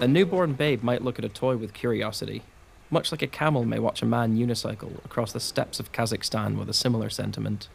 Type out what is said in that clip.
A newborn babe might look at a toy with curiosity, much like a camel may watch a man unicycle across the steppes of Kazakhstan with a similar sentiment.